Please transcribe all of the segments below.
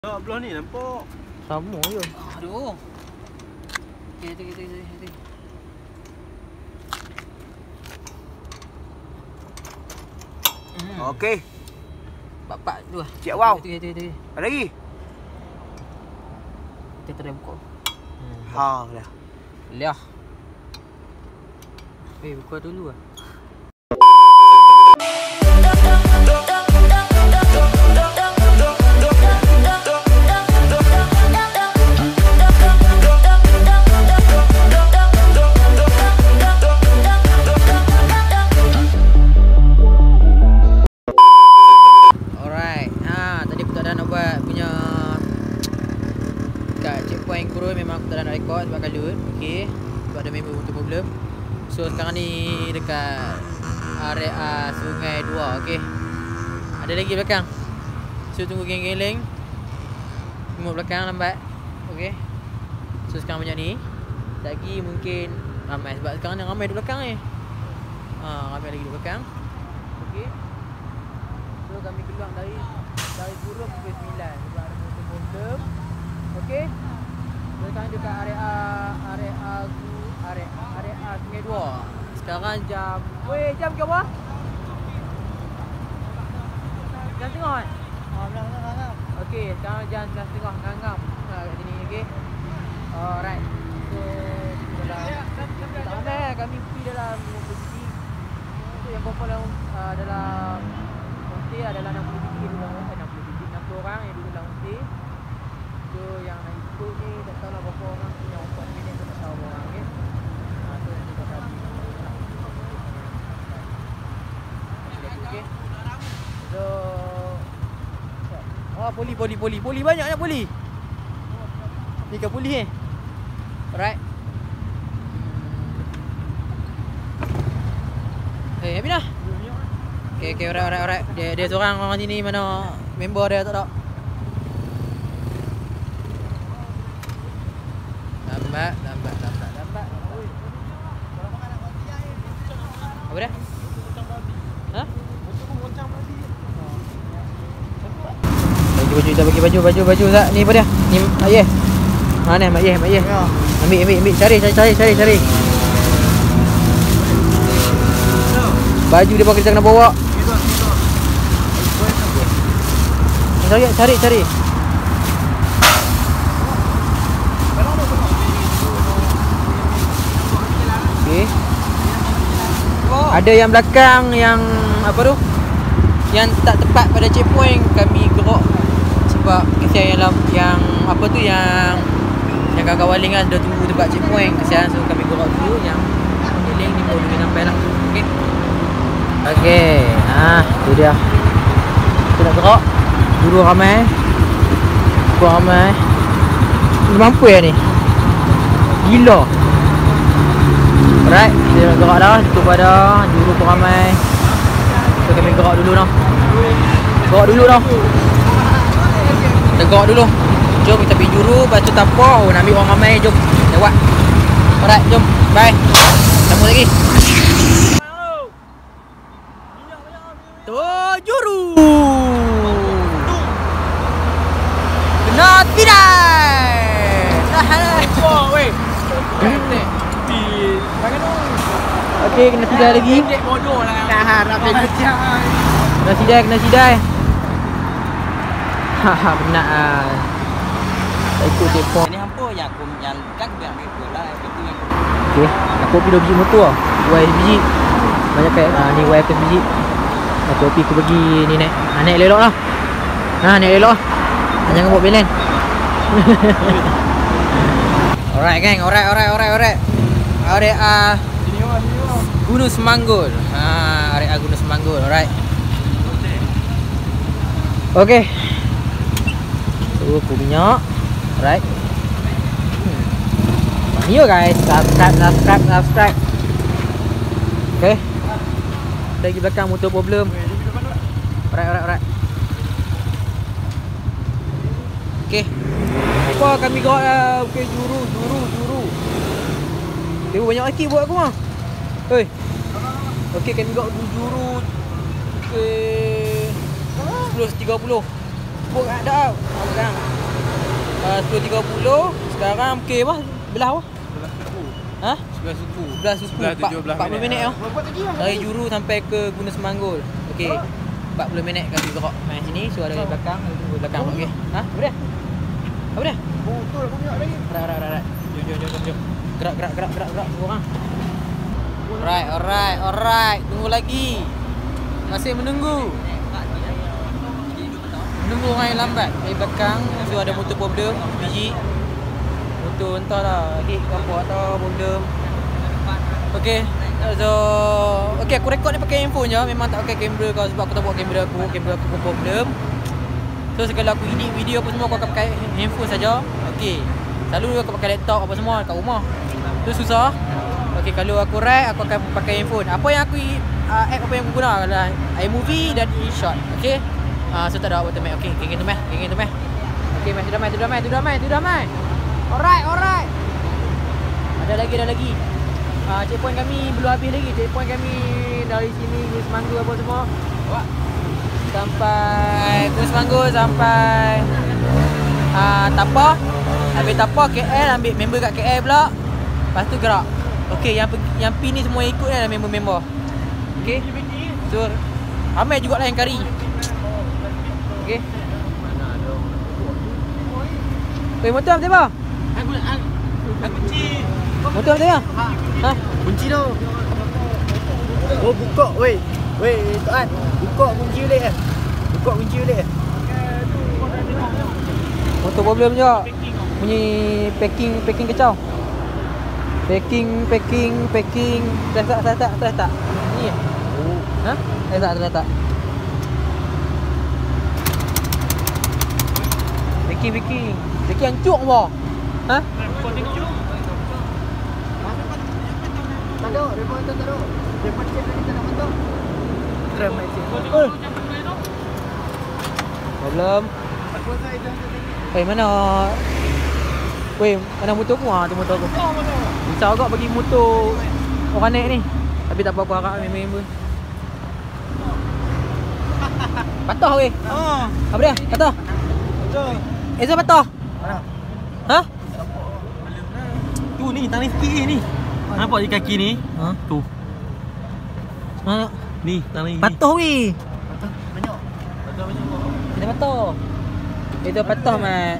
Tak, belah ni nampak. Sama je. Aduh. Kita. Okey. Bapak tu lah. Cik wow. Kita. Ada lagi? Kita try buka. Ha dah. Liah. Buka dulu lah. Sebab kalut, okey. Sebab ada member untuk problem. So sekarang ni dekat area Sungai Dua, okey. Ada lagi belakang. So tunggu geng-geng. Tengok belakang lambat. Okey. So sekarang banyak ni. Lagi mungkin ramai sebab sekarang ni ramai di belakang ni. Ramai lagi di belakang. Okey. So kami keluar dari Burung pukul 9 sebab ada member problem. Okey. Sekarang dekat area Sungai Dua. Sekarang jam ke apa? Jam tengah kan? Ngam. Okey, sekarang jam 11.30 ngam. Kat sini, okey. Alright. So, tak ramai kami pergi dalam posisi. So, yang perempuan dalam homestay adalah 60 biji dalam 60 orang yang duduk dalam homestay. So, yang nak ikut ni tak tahu lah berapa orang punya 4 minit tu tak tahu orang, okey. So nanti kau tadi. Okey. So poli banyaknya poli. Ni ke poli ni? Alright. Habis dah. Okey, alright. Dia seorang orang sini mana member dia tak ada. Lambat. Apa dah? Ha? Baju kita bagi baju tak? Ni apa dia? Ni Mak Yeh. Mana Mak Yeh? Ya. Ambil. Cari. Baju dia pakai kita kena bawa. Cari. Okay. Ada yang belakang yang apa tu? Yang tak tepat pada checkpoint kami gerak sebab kesian yang apa tu yang kawan-kawan Ling kan dah tunggu tempat checkpoint kesian, so kami gerak dulu yang Ling ni baru sampai lah. Okey. Tu dia. Kita nak gerak. Guru ramai. Ni mampu ya ni. Gila. Alright, kita nak gerak dah. Tutup pada juru pun ramai. So kami gerak dulu dah. Kita gerak dulu. Jom kita pergi juru. Lepas tu tapak. Nak ambil orang ramai. Jom lewat. Alright, jom. Bye. Sambung lagi. Tu juru. Kena tidak. Wah, weh. Okey, kena sidai lagi. Bodoh lah. Dah harap dia kerja. Kena sidai. Benar ah. Tak ikut checkpoint. Ni hampa yang aku yang kan biar ambil lah. Okey, aku pergi 2 biji motor ah. Y biji. Banyak kan? Ni Y ke biji. Aku pergi ni naik. Naik elok lah. Naik elok lah. Jangan buat belen. Alright gang, alright. Area Gunung Semanggul. Area Gunung Semanggul, alright. Okay. So, minyak. Alright. Yo guys, subscribe. Okay. Lagi belakang motor problem. Alright. Okay. Apa kami gerak lah. Okay, juru. Dia banyak lagi buat aku mah. Oi. Okey, kami gerak juru. Okay. 10.30. Puk dah. Sekarang 10.30. Sekarang okey apa? Belah apa? Ha? 11 suku. 11 suku. 40 minit tau. Dari Juru sampai ke Gunung Semanggul. Okey. 40 minit kami gerak main sini. So ada di belakang, tunggu belakang okey. Ha? Apa dia? Apa dia? Betul aku nak lagi. Rak. Jom. Gerak semua orang. Alright. Tunggu lagi. Masih menunggu. Menunggu orang yang lambat. Dari belakang so ada motor problem biji. Motor entahlah hit ke apa atau problem. Okey. So aku rekod ni pakai handphone je. Memang tak pakai kamera kau sebab aku tak bawa kamera aku pun problem. So segala aku edit video apa semua aku akan pakai handphone saja. Okey. Selalu aku pakai laptop apa semua kat rumah. Tu susah. Okey, kalau aku ride aku akan pakai handphone. Apa yang aku app apa yang aku guna adalah iMovie dan InShot. Okey. So tak ada auto mic. Okey, geng tu meh. Okey, meh tu dah mai. Alright. Ada lagi. Checkpoint kami belum habis lagi. Checkpoint kami dari sini Gunung Semanggul apa semua. Sampai Gunung Semanggul sampai Tapah. Habis Tapah KL, ambil member kat KL pula. Lepas tu gerak. Okey, yang P ni semua ikut ni adalah member-member. Okey. So ramai juga lah yang kari. Okey. Weh, motor apa tiba? Aku kunci. Motor apa tiba? Ha? Kunci tu. Oh, buka weh. Tuan. Buka kunci ulik. Motor problem juga. Bunyi packing kacau. Packing. Dah tak. Ni. Oh. Ha? Dah tak. Packing. Packing hancur apa? Ha? Kau tengok dulu. Tak ada, depan tak ada. Depan cek lagi tak ada motor. Tram cek. Problem. Mana? Mana motor aku? Tu motor aku. Susah agak bagi motor orang naik ni. Tapi tak apa-apa harap member. Patah weh. Apa dia? Patah. Betul. Ezra patah. Mana? Ha? Tu ni, tang ni sikit ni. Nampak di kaki ni? Ha? Tu. Mana? Ni, tang ni. Patah weh. Banyak. Dia patah. Ezra patah mat.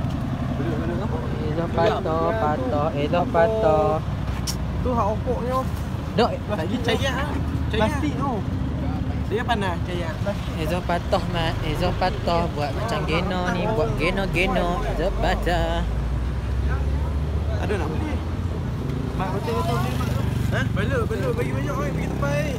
Ezra patah. Tu hak opoknya. Dok. Lagi cair ah. Plastik tu. Dia panas cair. Ezra patah mat. Ezra patah buat macam geno ni, buat geno. Ezra patah. Ada nak beli? Mak betul beli mak. Ha? Belum bagi banyak oi, bagi terbaik.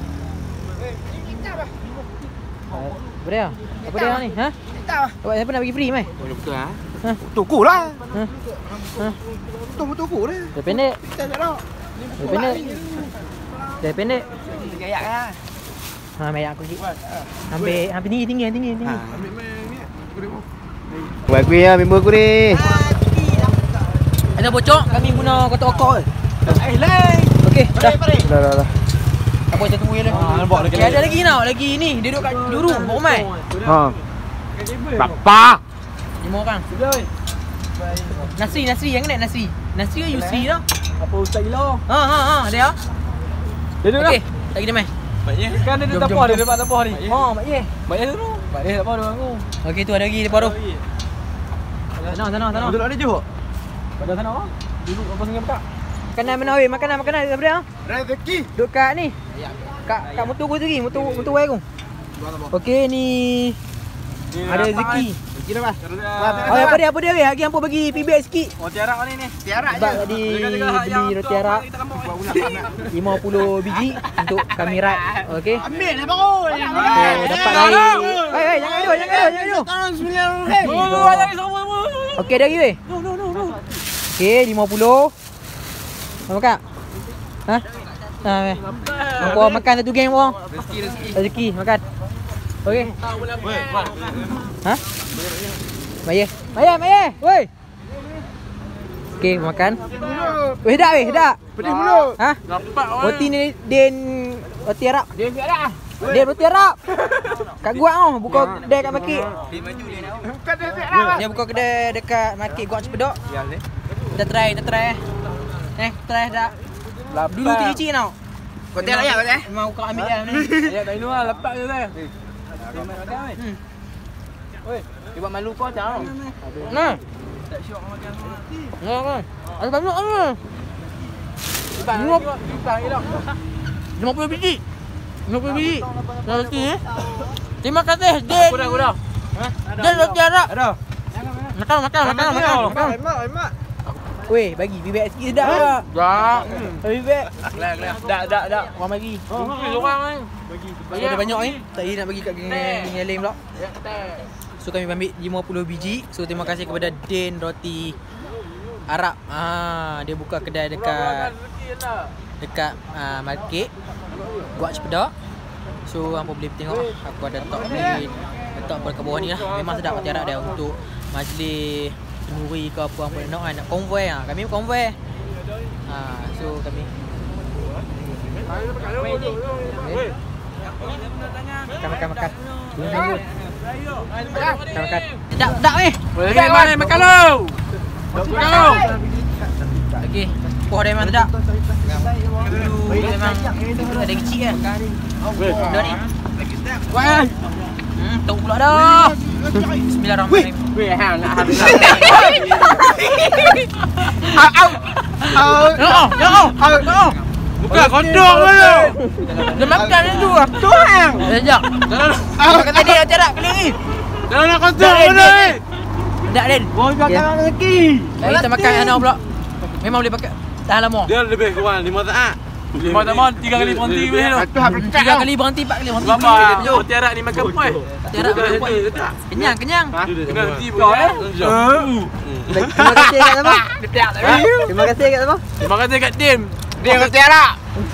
Apa dia? Apa dia ni? Ha? Awak siapa nak bagi free mai? Oh, betul ah. Ha? Toko lah. Ha? Toko dah. Dia pendek. Kita tak ada. Dia pendek. Gayak ah. Ha, mai aku sikit. Ambil tinggi. Ambil mai ni. Buat aku ya member aku ni. Ada bocor, kami guna kotak okok je. Lain. Okey, dah. Dah. Apa kita tunggu je lah. Nampak lagi. Ada lagi tau, lagi ni. Dia duduk kat Juru, Ramai. Ha. Bapa. 5 orang. Nasri, yang naik Nasri. Nasri ke Yusri dah? Apa ustaz gila? Ha, dia. Dia duduk dah. Okey, lagi dia mai. Maknya kan dia tapah dia dapat tapah ni. Mak ye. Maknya tu. Maknya tapah dia aku. Okey, tu ada lagi depan tu. Sana. Duduk ada je hok. Pada sana ah. Duduk apa sengai buka. Makanan apa dia? Rezeki. Duduk kat ni. Kat motor aku sendiri, motor wife aku. Okey ni. Ada rezeki. Rezeki dah, Mas. Oh, apa dia weh? Lagi hampa bagi feedback sikit. Oh, tiarak ni. Tiarak Sebab tadi beli roti arak 50 biji untuk kami ride. Okey. Ambil lah baru. Dapat dari. Hei, jangan dulu. Tangan RM9. Okey dah lagi weh. No. Okey, 50. Nak makan? Ha? Weh. Hampa makan satu geng orang. Rezeki makan. Okey. Ha? Maya. Woi. Okey, makan. Weh dah. Pedih mulut. Ha? Dapat Roti ni din roti Arab. Dia biar dah. Dia roti Arab. Kat Guak tu, buka kedai kat Market. Dia buka kedai dekat Market Guak Cepedok. Kita try. Try dah. Dulu kecil tau. Kau tengok ya, kau tengok. Memang kau ambil dah ni. Ya, tak ingat lepak je dah. Oi, dia buat malu kau tau. Nah. Tak syok makan roti. Nah. Ada banyak ni. Bang elok. 50 biji. 50 biji. Roti eh. Terima kasih, Din. Aku dah. Din roti Arab. Ada. Makan. Emak. Weh, bagi feedback sikit sedap tak? Tak. Feedback. Kelas. Dak. Orang bagi. Orang ni. So, ada banyak ni. Tak nak bagi kat geng yang lain pula. So kami ambil 50 biji. So terima kasih kepada Din Roti Arab. Dia buka kedai dekat Market Guak Cepedok. So hampa boleh tengok lah. Aku ada letak kat bawah ni lah. Memang sedap roti Arab dia untuk majlis kenduri ke apa nak nak konvoi kami konvoi. So kami makan. Makan. Sedap ni. Boleh makan lu. Okey. Kuah dia memang sedap. Dulu memang ada kecil kan. Dah ni. Wah. Tahu pula dah. Bismillahirrahmanirrahim. Weh, hang nak habis. Au. Buka kodok lu. Dia makan ni tu. Tu hang. Sekejap. Makan tadi roti Arab kali ni. Jangan nak kodok lu. Tak Din. Boleh makan lagi. Kita makan anak pula. Memang boleh pakai. Tahan lama. Dia lebih kurang 5 saat. 5 saat 3 kali berhenti weh tu. 3 kali berhenti, 4 kali berhenti. Berapa? Roti Arab ni makan puas. Roti Arab makan puas. Kenyang. Dengan roti pun. Terima kasih kat siapa? Terima kasih kat siapa? Terima kasih kat Tim. Dia roti Arab.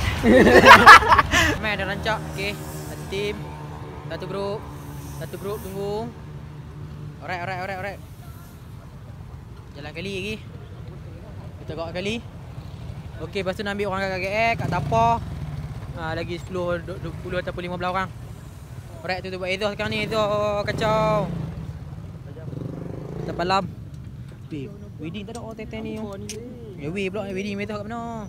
Mai dah rancak. Okey. Satu tim. Satu grup tunggu. Alright. Jalan kali lagi. Kita gerak kali. Okey, lepas tu nak ambil orang kat KL, kat Tapah. Lagi 10 ataupun 15 orang. Alright, tu buat Ezoh sekarang ni. Ezoh kacau. Kita malam. Wedding tak ada orang teten ni. Ya weh pula wedding Ezoh kat mana?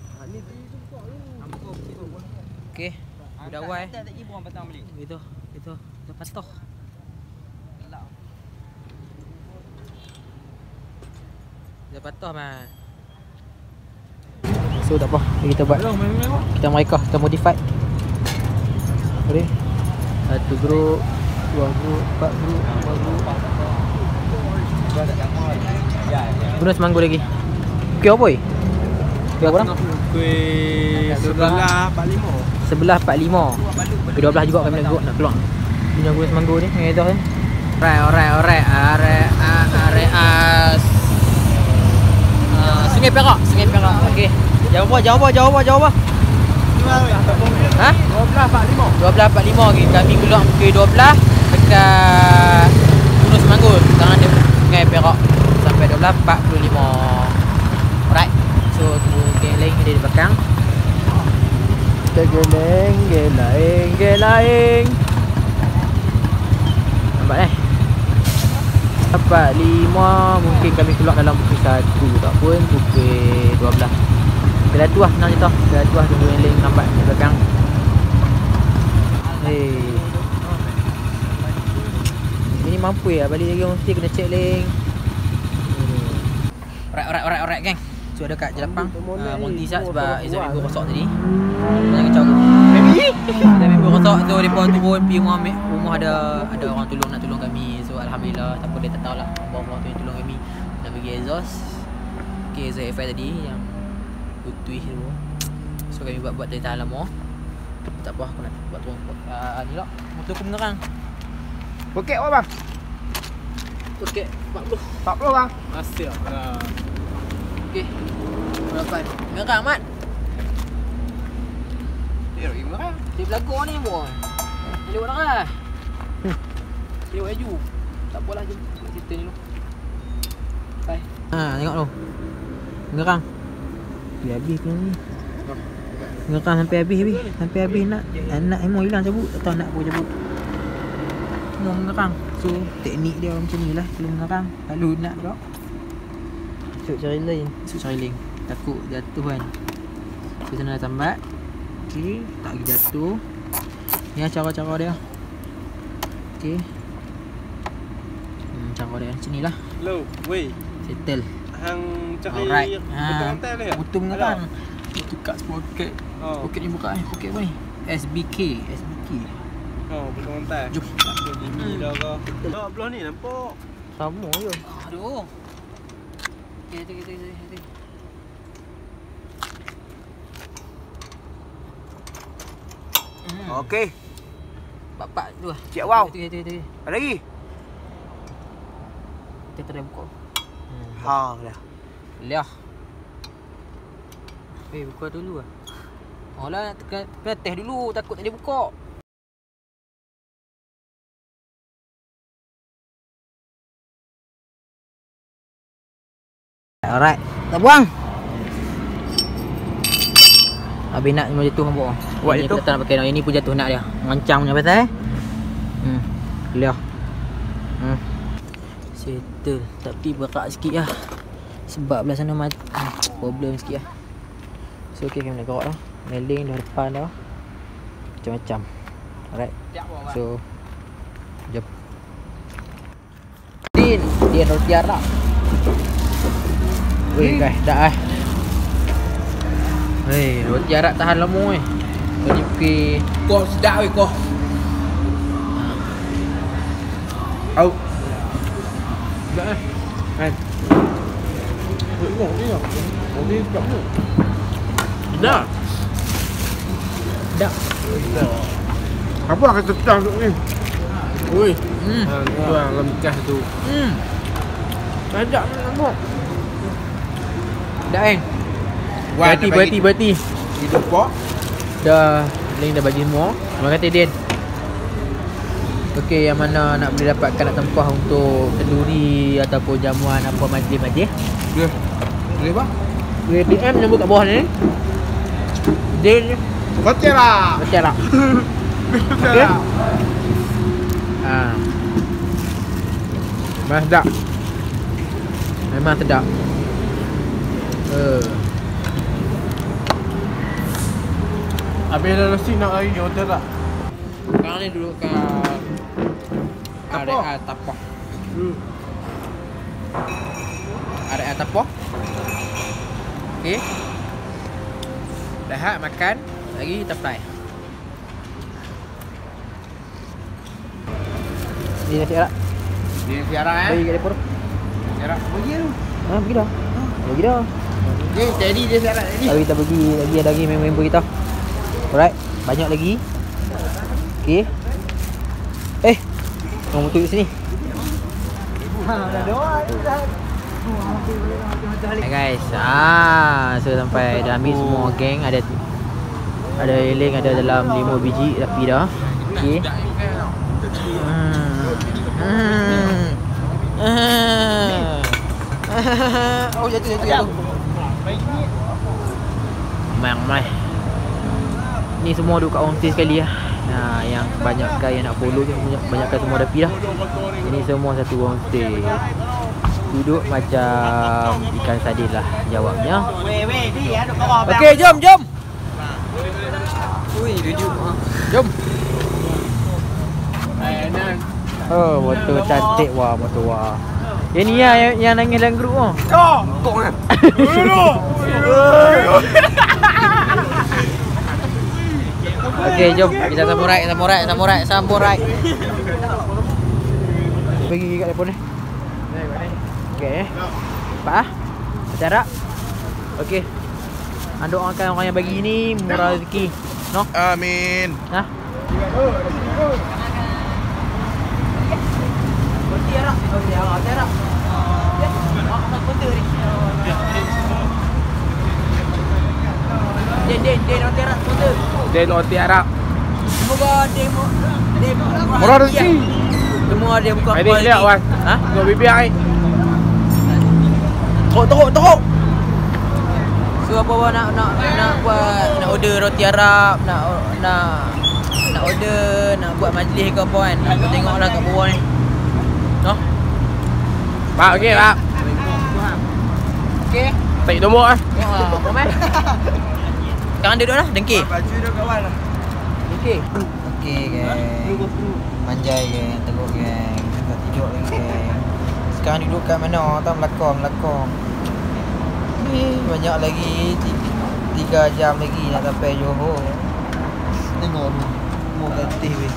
Okey. Dah awal. Ezoh dah patah. Dah patah man. So tak apa, kita buat. Kita mereka, kita modify. Boleh. Satu grup, 2 grup, 4 grup, 5 grup. Guna semanggu lagi. Kuih apa? Kuih apa orang? Kuih 11.45. 11.45. Kuih 12 juga kami nak keluar. Punya guna semanggu ni, yang itu kan. Alright. Sungai Perak. Okey. Jawab apa? Ha? 12.45 lagi. Kami keluar pukul 12 dekat Gunung Semanggul. Sekarang ada Sungai Perak sampai 12.45. Alright. So tunggu geng lain ada di belakang. Kita gelaing. Nampak 4.5 mungkin kami keluar dalam pukul 1 tak pun pukul 12. Kita tu lah senang je tau. Kita tu lah tunggu yang lain lambat di belakang. Ini mampu ya balik lagi mesti kena check link. Alright geng. So ada kat Jelapang Monty Sat sebab Izzat member rosak tadi. Jangan kacau aku. Izzat member rosak so mereka turun pergi rumah ada orang nak tolong kami. So alhamdulillah siapa dia tak tahu lah orang tu yang tolong kami. Nak bagi exhaust. Okay, exhaust FI tadi yang putih tu. So kami buat dari tahan lama. Tak apa aku nak buat turun ni lah. Motor aku menerang. Okey apa bang? Okey 40 bang. Asyik. Okey. Berapa? Merah Mat. Dia merah. Dia belakang ni boy. Lewat dah. Lewat laju. Tak apalah jom cerita ni dulu. Bye. Tengok tu. Merah. Dia habis tu ni. Ngeram sampai habis. Sampai habis nak emang hilang cabut. Tak tahu nak apa cabut. Semua mengerang. So teknik dia macam ni lah. Kalau mengerang, lalu nak tak Masuk cari lain. Takut jatuh kan. So sana dah tambat. Okay, tak lagi jatuh. Ni lah cara-cara dia. Okay, cara dia macam ni lah. Hello, weh. Settle. Hang cari Alright. betul lantai dia. Betul mengerang. Itu kat poket. Oh. Poket ni buka poket apa ni? SBK. Oh, betul lantai. Jom. Ini dah kau. Tak belah ni nampak. Sama je. Aduh. Kita. Okey. Bapak tu lah. Cik wow. Kita. Ada lagi? Kita try buka. Ha dah. Liah. Buka dulu lah. Oh lah, kena test dulu. Takut tak dia buka. Alright. Tak buang. Habis nak semua jatuh nampak. Buat ini jatuh? tak nak pakai nak. Ini pun jatuh nak dia. Ngancang punya pasal Liah. Settle. Tapi berat sikit lah. Sebab belah sana problem sikit lah. So okay, kami nak gerak dah. Meling dah depan dah. Macam-macam. Alright. So jom. Dia roti Arab. Weh guys, dah roti Arab tahan lama weh. Ni pergi Kau sedap weh kau. Au. Dah kan. Ni sebab ni. Dah. Apa kata petang tu ni? Oi. Tu yang lemkas tu. Sedap nampak. dah kan. Berhenti. Hidup kau. Dah Link dah bagi semua. Terima kasih Din. Okey, yang mana nak boleh dapatkan nak tempah untuk kenduri ataupun jamuan apa majlis-majlis. Boleh bang? Boleh DM nombor kat bawah ni. Din Hotel lah. Macam lah. Okey. Memang sedap. Memang sedap. Habis dah nasi nak lagi hotel tak? Sekarang ni duduk kat area Tapah. Area Tapah. Okey. Dah makan, lagi kita fry. Ni nasi arak. Ni nasi arak Bagi kat dapur. Arak bagi tu. Pergi dah. Pergi dah. Ni jadi dia nasi arak jadi. Tapi kita pergi lagi ada lagi member kita. Alright, banyak lagi. Okey. Kau motor kat sini. Hai guys. So sampai dah ambil semua geng, ada eling ada dalam 5 biji tapi dah. Okey. Oh jatuh. Mai. Ni semua duduk kat homestay sekali lah. Yang kebanyakan yang nak follow tu kebanyakan semua dah pergi dah. Ini semua satu homestay. Duduk macam ikan sardin lah jawabnya. Okey, jom. Ui, duduk. Jom. Oh, motor cantik wah, motor wah. Yang ni lah yang nangis dalam grup wah. Kok kan? Okey, jom kita samurai. Pergi kat depan ni. Okey. Pak. Acara. Okey. Doakan orang yang bagi ni murah rezeki. No? Amin. Nah. Roti arak. Din roti arak. Semoga demo Murah rezeki. semua dia buka Ini lihat wan. Kau bibi ai. Teruk. So apa nak buat, nak order roti Arab, nak order, nak buat majlis ke apa kan. Kau tengoklah kat bawah ni. Noh. Pak, okey pak. Okey. Tarik nombor ah. Apa mai? Sekarang duduk lah, dengki. Baju dia kawan lah. Dengki. Okey geng. Manjai geng, teruk geng. Tak tidur lagi geng. Sekarang duduk kat mana? Tahu melakong. Banyak lagi 3 jam lagi nak sampai Johor. Tengok tu. Mau gatih weh.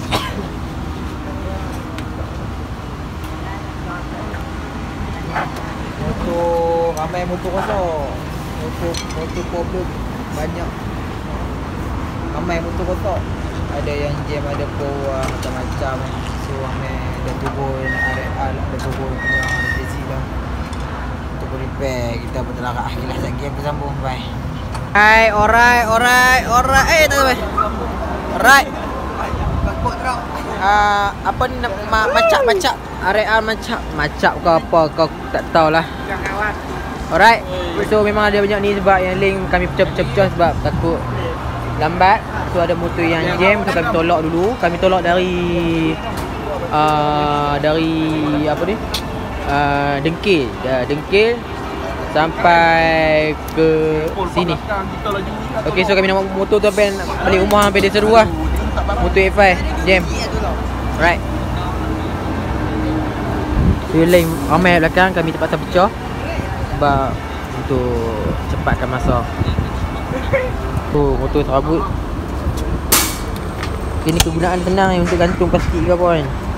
Motor ramai, motor kosong. Motor problem banyak. Ramai motor kotak. Ada yang jam, ada power macam-macam. So ramai ada turun RR, ada turun yang DC lah. Untuk repair kita bertelarak akhirlah lagi aku sambung. Bye. Hai, alright. Tak sampai. Alright. Apa ni macak RR macak ke apa kau tak tahulah. Alright. So memang ada banyak ni sebab yang link kami pecah sebab takut lambat. So ada motor yang jam, so kami tolak dulu. Kami tolak dari apa ni? Dengkil sampai ke sini. Okey, so kami nak motor tu sampai balik rumah sampai dia seru lah. Motor A5 jam. Alright. So lane ramai belakang, kami terpaksa pecah sebab untuk cepatkan masa. Oh, motor serabut. Ini kegunaan senang untuk gantung plastik ke apa kan.